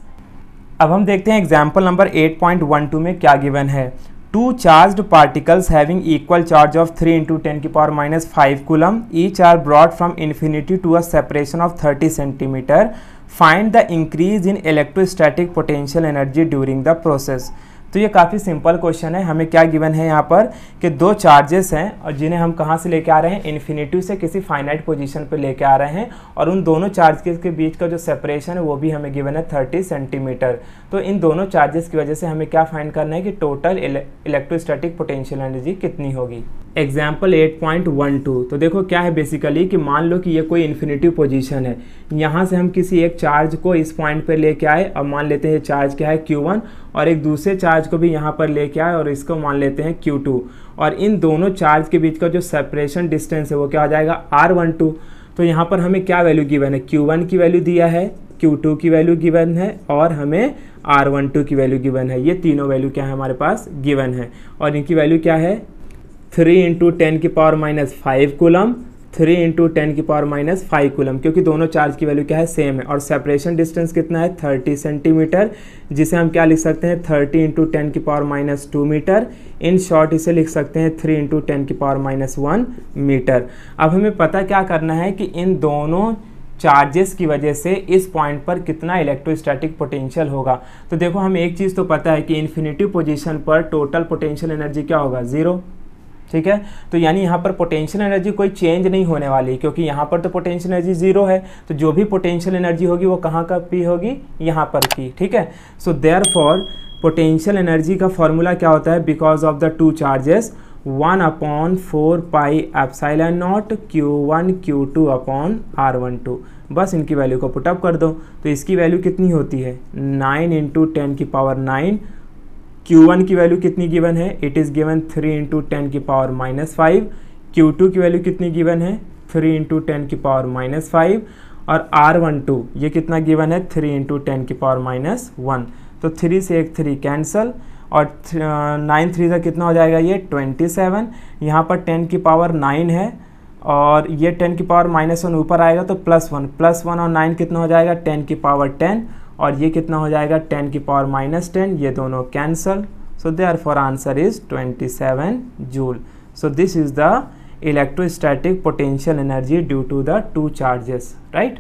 अब हम देखते हैं example number eight point one two में क्या गिवन है। Two charged particles having equal charge of three into ten की power minus five coulomb each are brought from infinity to a separation of thirty centimetre, find the increase in electrostatic potential energy during the process. तो ये काफ़ी simple question है। हमें क्या given है यहाँ पर कि दो चार्जेस हैं और जिन्हें हम कहाँ से लेके आ रहे हैं, इन्फिनिटी से किसी फाइनाइट पोजीशन पे लेके आ रहे हैं, और उन दोनों चार्जेस के बीच का जो सेपरेशन है वो भी हमें गिवन है थर्टी सेंटीमीटर। तो इन दोनों चार्जेस की वजह से हमें क्या फाइंड करना है कि टोटल इलेक्ट्रोस्टैटिक पोटेंशियल एनर्जी कितनी होगी। Example eight point one two, तो देखो क्या है बेसिकली कि मान लो कि ये कोई इन्फिनिटी पोजीशन है, यहाँ से हम किसी एक चार्ज को इस पॉइंट पर लेके आए और मान लेते हैं चार्ज क्या है क्यू वन, और एक दूसरे चार्ज को भी यहाँ पर लेके आए और इसको मान लेते हैं क्यू टू, और इन दोनों चार्ज के बीच का जो सेपरेशन डिस्टेंस है वो क्या हो जाएगा आर वन टू। तो यहाँ पर हमें क्या वैल्यू गिवन है, क्यू वन की वैल्यू दिया है, क्यू टू की वैल्यू गिवन है, और हमें आर वन टू की वैल्यू गिवन है। ये तीनों वैल्यू क्या है हमारे पास गिवन है, और इनकी वैल्यू क्या है थ्री इंटू टेन की power minus five coulomb, three into ten की पावर माइनस फाइव कूलम, क्योंकि दोनों चार्ज की वैल्यू क्या है सेम है, और सेपरेशन डिस्टेंस कितना है थर्टी सेंटीमीटर, जिसे हम क्या लिख सकते हैं थर्टी इंटू टेन की power minus two metre. In short इसे लिख सकते हैं थ्री इंटू टेन की पावर माइनस वन मीटर। अब हमें पता क्या करना है कि इन दोनों चार्जेस की वजह से इस पॉइंट पर कितना इलेक्ट्रोस्टैटिक पोटेंशियल होगा। तो देखो हमें एक चीज़ तो पता है कि इन्फिनिटी पोजीशन पर टोटल पोटेंशियल एनर्जी क्या होगा ज़ीरो, ठीक है। तो यानी यहाँ पर पोटेंशियल एनर्जी कोई चेंज नहीं होने वाली, क्योंकि यहाँ पर तो पोटेंशियल एनर्जी जीरो है, तो जो भी पोटेंशियल एनर्जी होगी वो कहाँ का पी होगी, यहाँ पर की, ठीक है। सो देयरफॉर पोटेंशियल एनर्जी का फॉर्मूला क्या होता है, because of the two charges one upon four pi epsilon naught Q one Q two upon are one two. बस इनकी वैल्यू को पुटअप कर दो, तो इसकी वैल्यू कितनी होती है नाइन इंटू टेन की पावर नाइन, क्यू वन की वैल्यू कितनी गिवन है, it is given three into ten की power minus five, Q two की वैल्यू कितनी गिवन है थ्री इंटू टेन की पावर माइनस फाइव, और आर वन टू ये कितना गिवन है थ्री इंटू टेन की पावर माइनस वन। तो थ्री से एक थ्री कैंसल, और नाइन थ्री से कितना हो जाएगा ये ट्वेंटी सेवन, यहाँ पर टेन की पावर नाइन है, और ये टेन की पावर माइनस वन ऊपर आएगा तो प्लस वन, प्लस वन और नाइन कितना हो जाएगा टेन की पावर टेन, और ये कितना हो जाएगा टेन की पावर माइनस टेन, ये दोनों cancel. So therefore answer is twenty seven joule. So this is the electrostatic potential energy due to the two charges, right.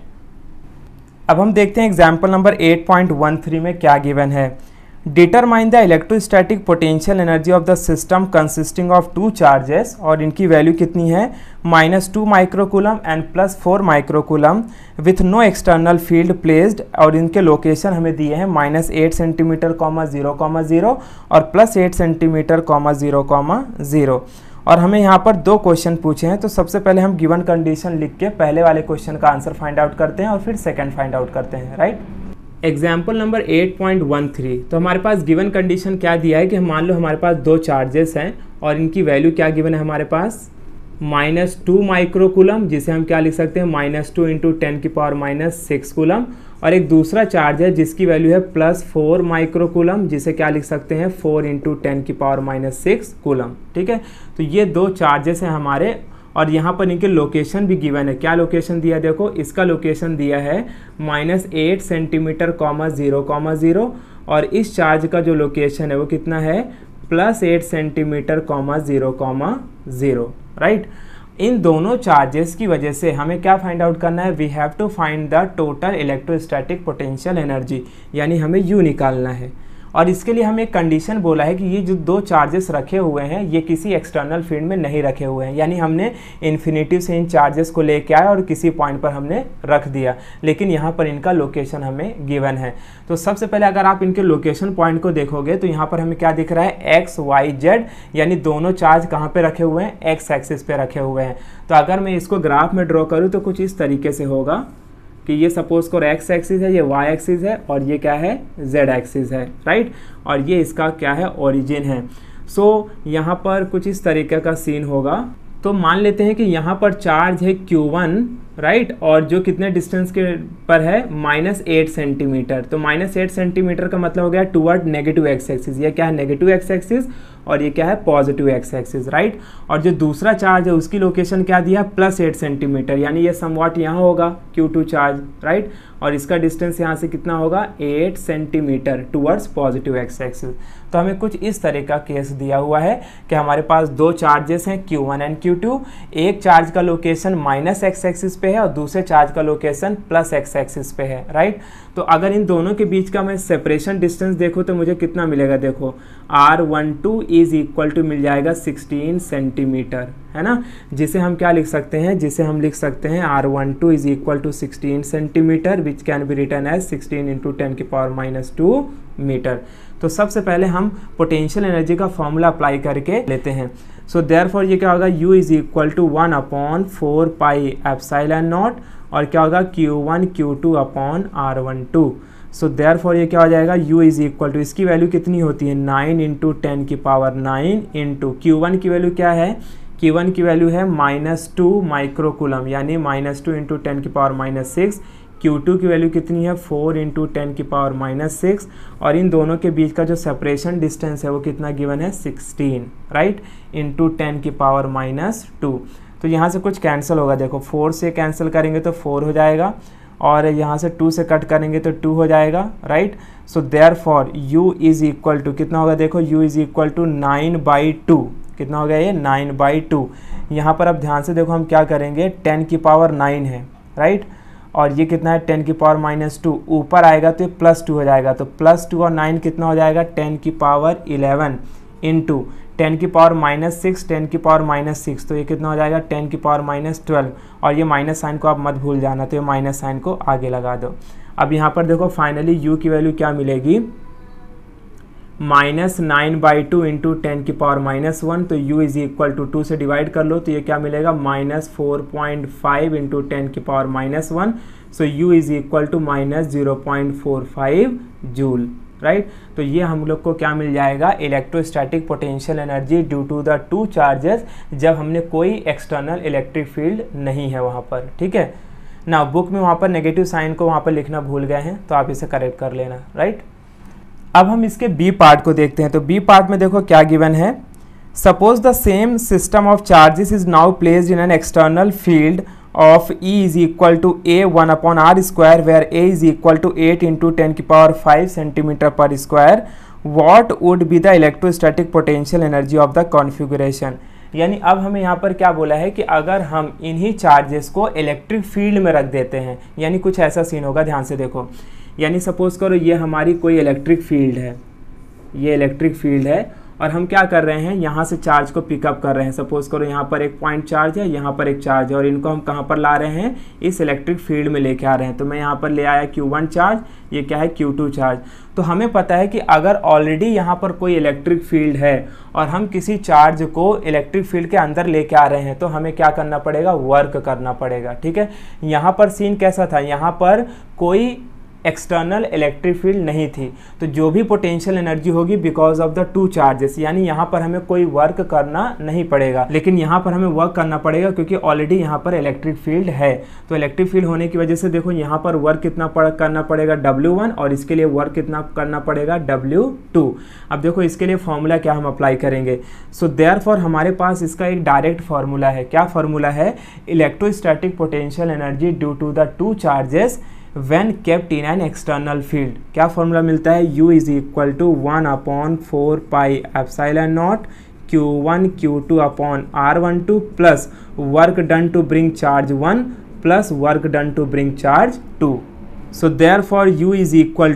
अब हम देखते हैं example number eight point one three में क्या given है। Determine the electrostatic potential energy of the system consisting of two charges, और इनकी value कितनी है minus two microcoulomb and plus four microcoulomb with no external field placed, और इनके location हमें दिए हैं minus eight centimetre comma zero comma zero और plus eight centimetre comma zero comma zero. और हमें यहाँ पर दो क्वेश्चन पूछे हैं, तो सबसे पहले हम गिवन कंडीशन लिख के पहले वाले क्वेश्चन का आंसर फाइंड आउट करते हैं और फिर सेकंड फाइंड आउट करते हैं, right. Example number eight point one three, तो हमारे पास गिवन कंडीशन क्या दिया है कि मान लो हमारे पास दो चार्जेस हैं और इनकी वैल्यू क्या गिवन है हमारे पास माइनस टू माइक्रोकूलम, जिसे हम क्या लिख सकते हैं माइनस टू इंटू टेन की पावर माइनस सिक्स कूलम, और एक दूसरा चार्ज है जिसकी वैल्यू है प्लस फोर माइक्रोकूलम, जिसे क्या लिख सकते हैं फोर इंटू टेन की पावर माइनस सिक्स कूलम, ठीक है। तो ये दो चार्जेस हैं हमारे, और यहाँ पर इनके लोकेशन भी गिवन है। क्या लोकेशन दिया देखो, इसका लोकेशन दिया है minus eight centimetre comma zero comma zero, और इस चार्ज का जो लोकेशन है वो कितना है plus eight centimetre comma zero comma zero, right. इन दोनों चार्जेस की वजह से हमें क्या फाइंड आउट करना है, we have to find the total electrostatic potential energy, यानी हमें यू निकालना है। और इसके लिए हमें एक कंडीशन बोला है कि ये जो दो चार्जेस रखे हुए हैं ये किसी एक्सटर्नल फील्ड में नहीं रखे हुए हैं, यानी हमने इन्फिनिटी से इन चार्जेस को लेके आए और किसी पॉइंट पर हमने रख दिया, लेकिन यहाँ पर इनका लोकेशन हमें गिवन है। तो सबसे पहले अगर आप इनके लोकेशन पॉइंट को देखोगे तो यहाँ पर हमें क्या दिख रहा है, एक्स वाई जेड, यानी दोनों चार्ज कहाँ पे रखे हुए हैं, एक्स एक्सिस पे रखे हुए हैं। तो अगर मैं इसको ग्राफ में ड्रॉ करूँ तो कुछ इस तरीके से होगा कि ये सपोज करो एक्स एक्सिस है, ये वाई एक्सिस है और ये क्या है, जेड एक्सिस है, राइट। और ये इसका क्या है, ओरिजिन है। सो so, यहाँ पर कुछ इस तरीके का सीन होगा। तो मान लेते हैं कि यहाँ पर चार्ज है क्यू वन, राइट, और जो कितने डिस्टेंस के पर है, माइनस एट सेंटीमीटर। तो माइनस एट सेंटीमीटर का मतलब हो गया टूवर्ड नेगेटिव एक्स एक्सिस। ये क्या है, नेगेटिव एक्स एक्सिस, और ये क्या है, पॉजिटिव एक्स एक्सिस, राइट। और जो दूसरा चार्ज है उसकी लोकेशन क्या दिया, प्लस एट सेंटीमीटर, यानी ये समवॉट यहाँ होगा क्यू टू चार्ज, राइट। और इसका डिस्टेंस यहाँ से कितना होगा, eight centimetre towards positive X axis. तो हमें कुछ इस तरह का केस दिया हुआ है कि हमारे पास दो चार्जेस हैं Q one and Q two, एक चार्ज का लोकेशन माइनस एक्स एक्सिस पे है और दूसरे चार्ज का लोकेशन प्लस एक्स एक्सिस पे है, राइट। तो अगर इन दोनों के बीच का मैं सेपरेशन डिस्टेंस देखूँ तो मुझे कितना मिलेगा, देखो R one two is equal to मिल जाएगा सिक्सटीन सेंटीमीटर, है ना, जिसे हम क्या लिख सकते हैं, जिसे हम लिख सकते हैं R one two is equal to sixteen centimetre which can be written as sixteen into ten की पावर माइनस टू मीटर। तो सबसे पहले हम पोटेंशियल एनर्जी का फॉर्मूला अप्लाई करके लेते हैं। सो देयरफॉर ये क्या होगा, U is equal to one upon four pi epsilon naught, और क्या होगा Q one Q two upon are one two. So therefore ये क्या हो जाएगा, U इज इक्वल टू, इसकी वैल्यू कितनी होती है, नाइन इंटू टेन की power nine into Q one की वैल्यू क्या है, क्यू वन की वैल्यू है माइनस टू माइक्रोकूलम, यानी माइनस टू इंटू टेन की power minus six. Q two की वैल्यू कितनी है, फोर इंटू टेन की पावर माइनस सिक्स, और इन दोनों के बीच का जो सेपरेशन डिस्टेंस है वो कितना गिवन है, सिक्सटीन, राइट, इंटू टेन की पावर माइनस टू। तो यहाँ से कुछ कैंसिल होगा, देखो फोर से कैंसिल करेंगे तो फोर हो जाएगा, और यहाँ से टू से कट करेंगे तो टू हो जाएगा, right. So therefore U is equal to कितना होगा, देखो U is equal to nine by two, कितना हो गया ये, नाइन बाई टू। यहाँ पर अब ध्यान से देखो हम क्या करेंगे, टेन की पावर नाइन है, राइट, और ये कितना है, टेन की पावर माइनस टू, ऊपर आएगा तो ये प्लस टू हो जाएगा, तो प्लस टू और नाइन कितना हो जाएगा, टेन की पावर इलेवन इंटू टेन की पावर माइनस सिक्स, टेन की पावर माइनस सिक्स, तो ये कितना हो जाएगा, टेन की पावर माइनस ट्वेल्व, और ये माइनस साइन को आप मत भूल जाना, तो ये माइनस साइन को आगे लगा दो। अब यहाँ पर देखो फाइनली U की वैल्यू क्या मिलेगी, minus nine by two into ten की पावर माइनस वन, तो U is equal to two से डिवाइड कर लो तो ये क्या मिलेगा, minus four point five into ten की power minus one. So U is equal to minus zero point four five joule, right. तो ये हम लोग को क्या मिल जाएगा, electrostatic potential energy due to the two charges, जब हमने कोई एक्सटर्नल इलेक्ट्रिक फील्ड नहीं है वहाँ पर, ठीक है ना। बुक में वहाँ पर नेगेटिव साइन को वहाँ पर लिखना भूल गए हैं, तो आप इसे करेक्ट कर लेना, राइट। अब हम इसके बी पार्ट को देखते हैं। तो बी पार्ट में देखो क्या गिवन है, suppose the same system of charges is now placed in an external field of E is equal to A one upon R square where A is equal to eight into ten की power five centimeter per square. What would be the electrostatic potential energy of the configuration? यानी अब हमें यहाँ पर क्या बोला है कि अगर हम इन्हीं चार्जेस को इलेक्ट्रिक फील्ड में रख देते हैं, यानी कुछ ऐसा सीन होगा, ध्यान से देखो। यानी सपोज करो ये हमारी कोई इलेक्ट्रिक फील्ड है, ये इलेक्ट्रिक फील्ड है, और हम क्या कर रहे हैं, यहाँ से चार्ज को पिकअप कर रहे हैं। सपोज करो यहाँ पर एक पॉइंट चार्ज है, यहाँ पर एक चार्ज है, और इनको हम कहाँ पर ला रहे हैं, इस इलेक्ट्रिक फील्ड में लेके आ रहे हैं। तो मैं यहाँ पर ले आया क्यू वन चार्ज, ये क्या है क्यू टू चार्ज। तो हमें पता है कि अगर ऑलरेडी यहाँ पर कोई इलेक्ट्रिक फील्ड है और हम किसी चार्ज को इलेक्ट्रिक फील्ड के अंदर लेके आ रहे हैं, तो हमें क्या करना पड़ेगा, वर्क करना पड़ेगा, ठीक है। यहाँ पर सीन कैसा था, यहाँ पर कोई एक्सटर्नल इलेक्ट्रिक फील्ड नहीं थी, तो जो भी पोटेंशियल एनर्जी होगी because of the two charges, यानी यहाँ पर हमें कोई वर्क करना नहीं पड़ेगा, लेकिन यहाँ पर हमें वर्क करना पड़ेगा क्योंकि ऑलरेडी यहाँ पर इलेक्ट्रिक फील्ड है। तो इलेक्ट्रिक फील्ड होने की वजह से देखो यहाँ पर वर्क कितना पड़ करना पड़ेगा, डब्ल्यू वन, और इसके लिए वर्क कितना करना पड़ेगा, डब्ल्यू टू। अब देखो इसके लिए फॉर्मूला क्या हम अप्लाई करेंगे। सो देयरफॉर हमारे पास इसका एक डायरेक्ट फार्मूला है। क्या फार्मूला है, electrostatic potential energy due to the two charges when kept in an external field। क्या फॉर्मूला मिलता है, U is equal to one upon four pi epsilon naught Q one Q two upon are one two plus work done to bring charge one plus work done to bring charge two. So therefore U is equal to,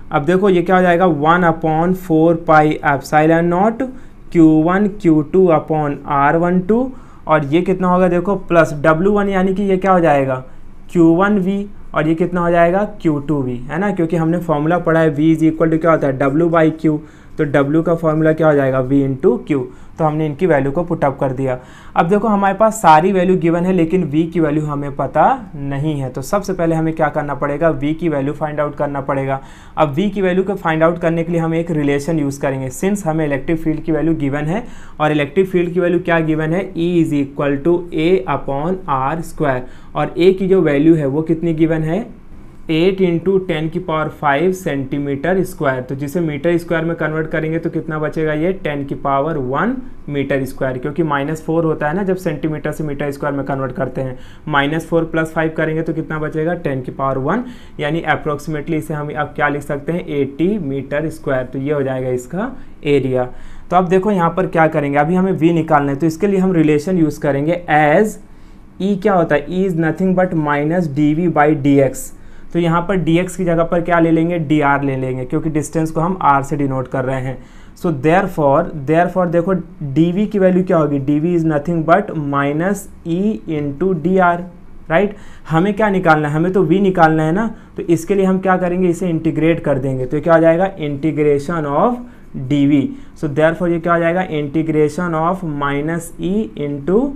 अब देखो ये क्या हो जाएगा, one upon four pi epsilon naught Q one Q two upon are one two, और ये कितना होगा देखो प्लस डब्ल्यू वन, यानी कि ये क्या हो जाएगा क्यू वन वी, और ये कितना हो जाएगा क्यू टू वी, है ना, क्योंकि हमने फॉर्मूला पढ़ा है v इज इक्वल टू क्या होता है W बाई क्यू, तो W का फॉर्मूला क्या हो जाएगा v इंटू क्यू। तो हमने इनकी वैल्यू को पुटअप कर दिया। अब देखो हमारे पास सारी वैल्यू गिवन है लेकिन v की वैल्यू हमें पता नहीं है, तो सबसे पहले हमें क्या करना पड़ेगा, v की वैल्यू फाइंड आउट करना पड़ेगा। अब v की वैल्यू को फाइंड आउट करने के लिए हम एक रिलेशन यूज़ करेंगे, सिंस हमें इलेक्ट्रिक फील्ड की वैल्यू गिवन है, और इलेक्ट्रिक फील्ड की वैल्यू क्या गिवन है, E is equal to A upon R square, और a की जो वैल्यू है वो कितनी गिवन है, एट इंटू टेन की पावर फाइव सेंटीमीटर स्क्वायर, तो जिसे मीटर स्क्वायर में कन्वर्ट करेंगे तो कितना बचेगा, ये टेन की पावर वन मीटर स्क्वायर, क्योंकि माइनस फोर होता है ना जब सेंटीमीटर से मीटर स्क्वायर में कन्वर्ट करते हैं, माइनस फोर प्लस फाइव करेंगे तो कितना बचेगा, टेन की पावर वन, यानी अप्रोक्सीमेटली इसे हम अब क्या लिख सकते हैं, एटी मीटर स्क्वायर, तो ये हो जाएगा इसका एरिया। तो अब देखो यहाँ पर क्या करेंगे, अभी हमें वी निकालना है, तो इसके लिए हम रिलेशन यूज़ करेंगे एज ई क्या होता है, E is nothing but minus D V by D x, तो यहाँ पर dx की जगह पर क्या ले लेंगे, dr ले लेंगे, क्योंकि डिस्टेंस को हम r से डिनोट कर रहे हैं। So therefore therefore देखो dv की वैल्यू क्या होगी, dv is nothing but minus E into D R, right. हमें क्या निकालना है, हमें तो v निकालना है ना, तो इसके लिए हम क्या करेंगे, इसे इंटीग्रेट कर देंगे, तो क्या हो जाएगा, integration of dv। So therefore ये क्या हो जाएगा, integration of minus E into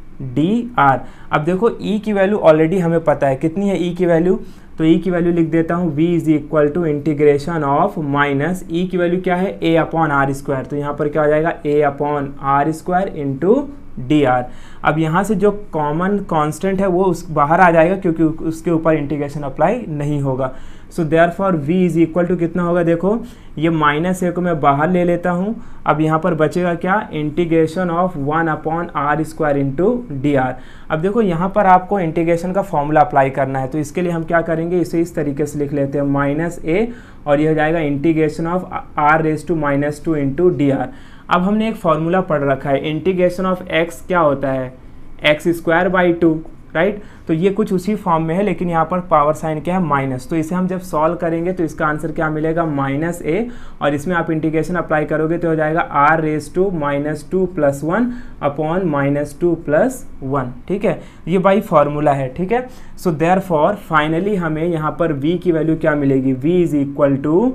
D R. अब देखो e की वैल्यू ऑलरेडी हमें पता है, कितनी है e की वैल्यू, तो e की वैल्यू लिख देता हूँ, v is equal to integration of minus e की वैल्यू क्या है, a अपॉन आर स्क्वायर, तो यहाँ पर क्या हो जाएगा, a upon R square into D R. अब यहाँ से जो कॉमन कांस्टेंट है वो उस बाहर आ जाएगा क्योंकि उसके ऊपर इंटीग्रेशन अप्लाई नहीं होगा। So therefore v is equal to कितना होगा, देखो ये माइनस ए को मैं बाहर ले लेता हूँ, अब यहाँ पर बचेगा क्या, integration of one upon R square into D R. अब देखो यहाँ पर आपको इंटीग्रेशन का फॉर्मूला अप्लाई करना है, तो इसके लिए हम क्या करेंगे, इसे इस तरीके से लिख लेते हैं, माइनस ए और ये हो जाएगा integration of R raise to minus two into D R. अब हमने एक फॉर्मूला पढ़ रखा है, इंटीग्रेशन ऑफ एक्स क्या होता है, X square by two, right. तो ये कुछ उसी फॉर्म में है लेकिन यहाँ पर पावर साइन क्या है, माइनस, तो इसे हम जब सॉल्व करेंगे तो इसका आंसर क्या मिलेगा, माइनस ए, और इसमें आप इंटीग्रेशन अप्लाई करोगे तो हो जाएगा R raise to minus two plus one upon minus two plus one, ठीक है, ये बाई फॉर्मूला है, ठीक है। सो देयर फॉर फाइनली हमें यहाँ पर v की वैल्यू क्या मिलेगी, v is equal to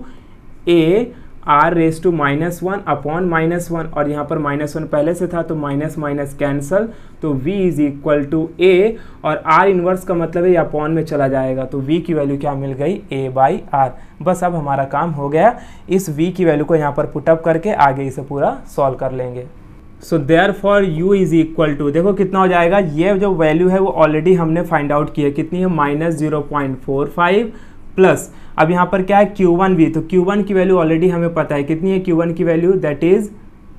A R raise to minus one upon minus one, और यहाँ पर माइनस वन पहले से था तो माइनस माइनस कैंसल, तो v is equal to a, और r इनवर्स का मतलब है ये अपॉन में चला जाएगा, तो v की वैल्यू क्या मिल गई, a बाई आर। बस अब हमारा काम हो गया, इस v की वैल्यू को यहाँ पर पुटअप करके आगे इसे पूरा सॉल्व कर लेंगे। So therefore u is equal to, देखो कितना हो जाएगा, ये जो वैल्यू है वो ऑलरेडी हमने फाइंड आउट की है, कितनी है, minus zero point four five plus, अब यहाँ पर क्या है क्यू वन वी, तो क्यू वन की वैल्यू ऑलरेडी हमें पता है, कितनी है क्यू वन की value, that is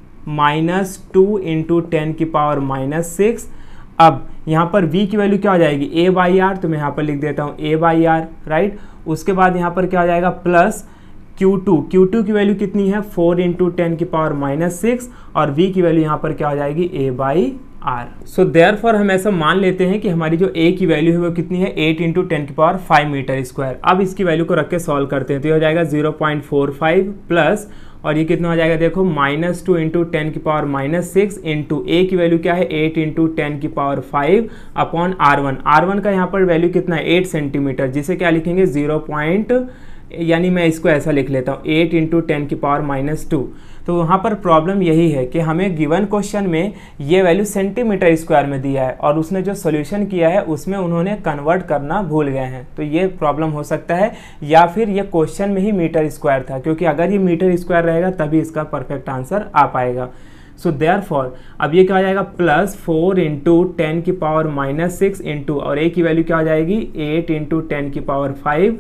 minus two into ten की पावर माइनस सिक्स। अब यहाँ पर v की वैल्यू क्या हो जाएगी, a बाई आर, तो मैं यहाँ पर लिख देता हूँ a बाई आर, राइट। उसके बाद यहाँ पर क्या हो जाएगा, plus Q two, Q two की वैल्यू कितनी है, फोर इंटू टेन की पावर माइनस सिक्स, और v की वैल्यू यहाँ पर क्या हो जाएगी, a by R. So therefore हम ऐसा मान लेते हैं कि हमारी जो a की वैल्यू है वो कितनी है, एट इंटू टेन की पावर फाइव मीटर स्क्वायर। अब इसकी वैल्यू को रख के सॉल्व करते हैं तो ये हो जाएगा zero point four five plus, और ये कितना हो जाएगा, देखो माइनस टू इंटू टेन की power minus six into A की वैल्यू क्या है, एट इंटू टेन की power five upon are one. R one का यहाँ पर वैल्यू कितना है, एट सेंटीमीटर, जिसे क्या लिखेंगे, जीरो पॉइंट, यानी मैं इसको ऐसा लिख लेता हूँ, एट इंटू टेन की पावर माइनस टू। तो वहाँ पर प्रॉब्लम यही है कि हमें गिवन क्वेश्चन में ये वैल्यू सेंटीमीटर स्क्वायर में दिया है और उसने जो सॉल्यूशन किया है उसमें उन्होंने कन्वर्ट करना भूल गए हैं, तो ये प्रॉब्लम हो सकता है, या फिर ये क्वेश्चन में ही मीटर स्क्वायर था, क्योंकि अगर ये मीटर स्क्वायर रहेगा तभी इसका परफेक्ट आंसर आ पाएगा। सो देयर फॉर अब ये क्या हो जाएगा, प्लस फोर इंटू टेन की पावर माइनस सिक्स इंटू, और ए की वैल्यू क्या हो जाएगी, एट इंटू टेन की पावर फाइव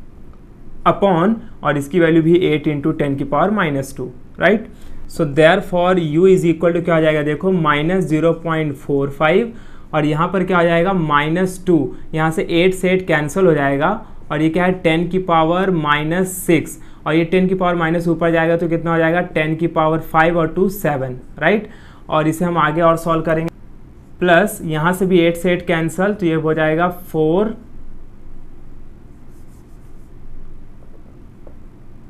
अपॉन, और इसकी वैल्यू भी एट इंटू टेन की power minus two, right. So therefore u is equal to क्या हो जाएगा, देखो minus zero point four five, और यहाँ पर क्या हो जाएगा, माइनस टू, यहाँ से एट से एट कैंसिल हो जाएगा, और ये क्या है, टेन की पावर माइनस सिक्स, और ये टेन की पावर माइनस ऊपर जाएगा तो कितना हो जाएगा, टेन की पावर फाइव और टू सेवन, राइट। और इसे हम आगे और सॉल्व करेंगे, प्लस यहाँ से भी एट से एट कैंसिल, तो ये हो जाएगा फोर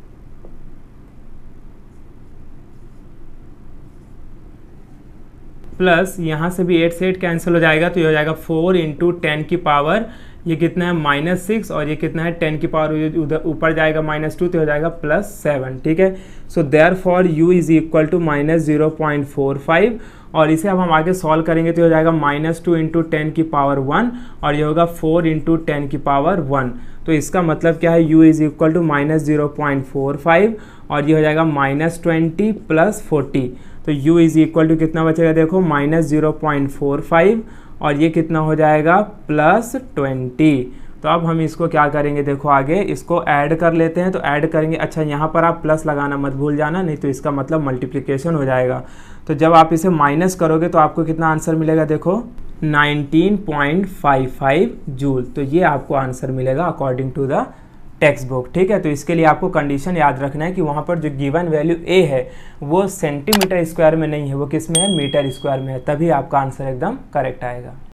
प्लस यहाँ से भी एट से एट कैंसिल हो जाएगा, तो ये हो जाएगा फोर इंटू टेन की पावर, ये कितना है माइनस सिक्स, और ये कितना है टेन की पावर उधर ऊपर जाएगा माइनस टू, तो हो जाएगा प्लस सेवन। ठीक है, so therefore U is equal to minus zero point four five, और इसे अब हम आगे सॉल्व करेंगे तो हो जाएगा माइनस टू इंटू टेन की पावर वन, और ये होगा फोर इंटू टेन की पावर वन। तो इसका मतलब क्या है, u is equal to minus zero point four five, और ये हो जाएगा माइनस ट्वेंटी प्लस फोर्टी। तो u इज इक्वल टू कितना बचेगा, देखो minus zero point four five, और ये कितना हो जाएगा प्लस ट्वेंटी। तो अब हम इसको क्या करेंगे, देखो आगे इसको ऐड कर लेते हैं, तो ऐड करेंगे। अच्छा, यहाँ पर आप प्लस लगाना मत भूल जाना, नहीं तो इसका मतलब मल्टीप्लिकेशन हो जाएगा। तो जब आप इसे माइनस करोगे तो आपको कितना आंसर मिलेगा, देखो nineteen point five five joule. तो ये आपको आंसर मिलेगा according to the textbook. ठीक है, तो इसके लिए आपको कंडीशन याद रखना है कि वहाँ पर जो गिवन वैल्यू ए है वो सेंटीमीटर स्क्वायर में नहीं है, वो किस में है, मीटर स्क्वायर में है, तभी आपका आंसर एकदम करेक्ट आएगा।